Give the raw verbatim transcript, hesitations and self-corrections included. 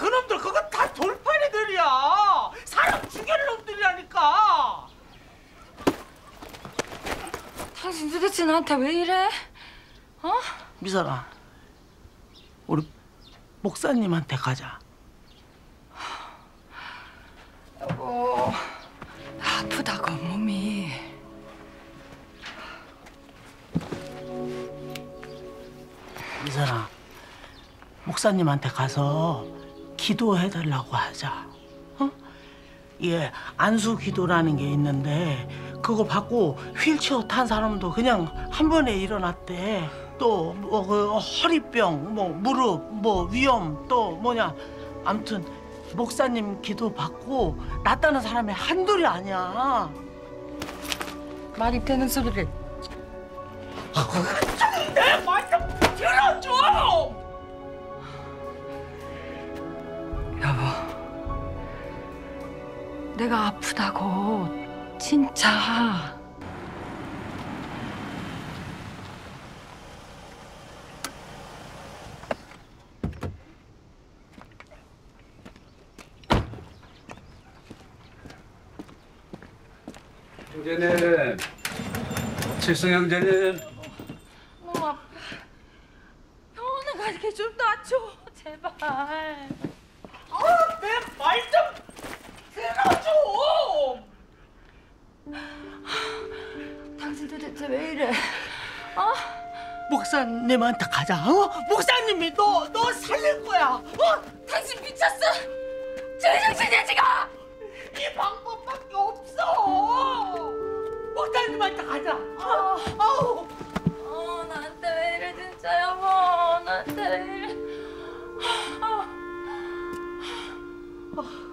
그놈들 그거 다 돌팔이들이야. 사람 죽일 놈들이라니까. 당신 도대체 나한테 왜 이래? 어? 미선아, 우리 목사님한테 가자. 여보, 아프다고 몸이. 미선아, 목사님한테 가서 기도해달라고 하자. 어? 예, 안수 기도라는 게 있는데 그거 받고 휠체어 탄 사람도 그냥 한 번에 일어났대. 또 뭐 그 허리병, 뭐 무릎, 뭐 위염, 또 뭐냐, 아무튼 목사님 기도 받고 낫다는 사람이 한둘이 아니야. 말이 되는 소리를. 좀 내 말 좀 들어줘. 여보, 내가 아프다고 진짜. 형제님, 칠성 형제님. 너무 아파. 병원에 가게 좀 놔줘, 제발. 아, 내 말 좀 들어줘. 당신 도대체 왜 이래? 어? 목사님한테 가자. 어? 목사님이 너, 너 살릴 거야. 어? 당신 미쳤어? 제정신이야 지금! 이 방법밖에 없어. 목사님한테 가자. 어? 아우. 어, 나한테 왜 이래 진짜 여보. 나한테 왜 이래. 어. 어.